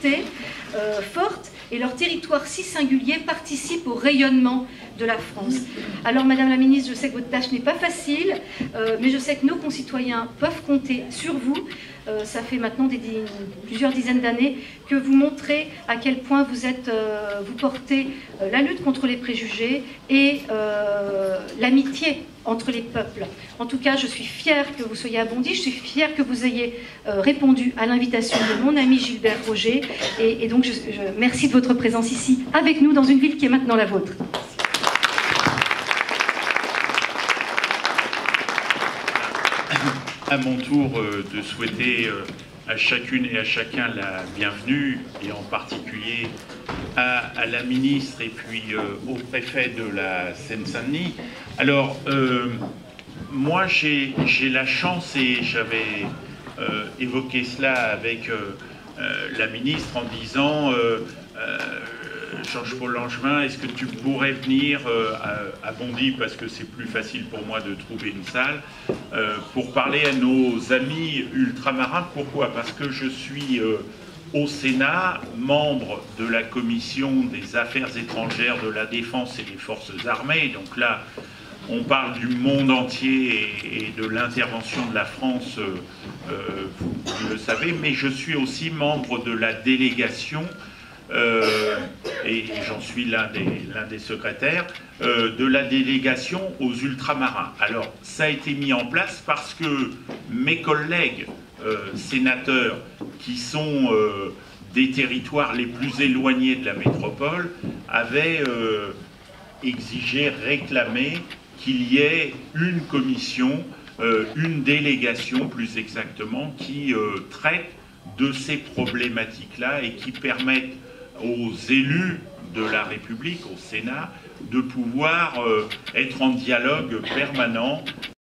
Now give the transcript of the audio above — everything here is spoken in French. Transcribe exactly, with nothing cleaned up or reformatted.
euh, forte et leur territoire si singulier participent au rayonnement de la France. Alors Madame la Ministre, je sais que votre tâche n'est pas facile, euh, mais je sais que nos concitoyens peuvent compter sur vous. Euh, ça fait maintenant des, des, plusieurs dizaines d'années que vous montrez à quel point vous, êtes, euh, vous portez euh, la lutte contre les préjugés et euh, l'amitié entre les peuples. En tout cas, je suis fière que vous soyez à Bondy, je suis fière que vous ayez euh, répondu à l'invitation de mon ami Gilbert Roger, et, et donc je, je merci de votre présence ici avec nous dans une ville qui est maintenant la vôtre. À mon tour euh, de souhaiter euh, à chacune et à chacun la bienvenue, et en particulier à, à la ministre et puis euh, au préfet de la Seine-Saint-Denis. Alors, euh, moi j'ai la chance, et j'avais euh, évoqué cela avec euh, euh, la ministre en disant euh, euh, Georges-Paul Langevin, est-ce que tu pourrais venir euh, à, à Bondy, parce que c'est plus facile pour moi de trouver une salle, euh, pour parler à nos amis ultramarins. Pourquoi? Parce que je suis euh, au Sénat, membre de la commission des affaires étrangères, de la défense et des forces armées. Donc là, on parle du monde entier et, et de l'intervention de la France, euh, euh, vous, vous le savez, mais je suis aussi membre de la délégation Euh, et j'en suis l'un des, l'un des secrétaires, euh, de la délégation aux ultramarins. Alors, ça a été mis en place parce que mes collègues euh, sénateurs qui sont euh, des territoires les plus éloignés de la métropole avaient euh, exigé, réclamé qu'il y ait une commission, euh, une délégation plus exactement, qui euh, traite de ces problématiques-là et qui permettent aux élus de la République, au Sénat, de pouvoir euh, être en dialogue permanent